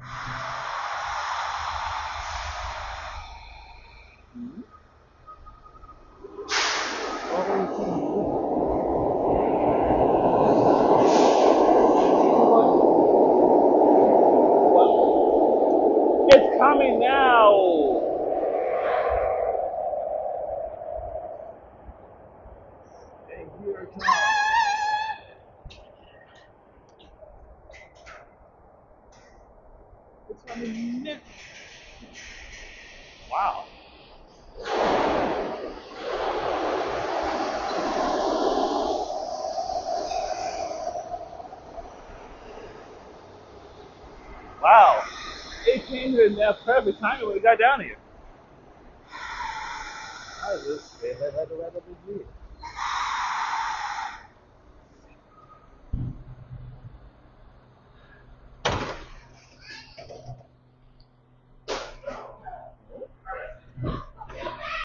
It's coming now. And here it comes. It's coming next. Wow. Wow. It came here in that perfect timing when we got down here. I just had to wrap up this video.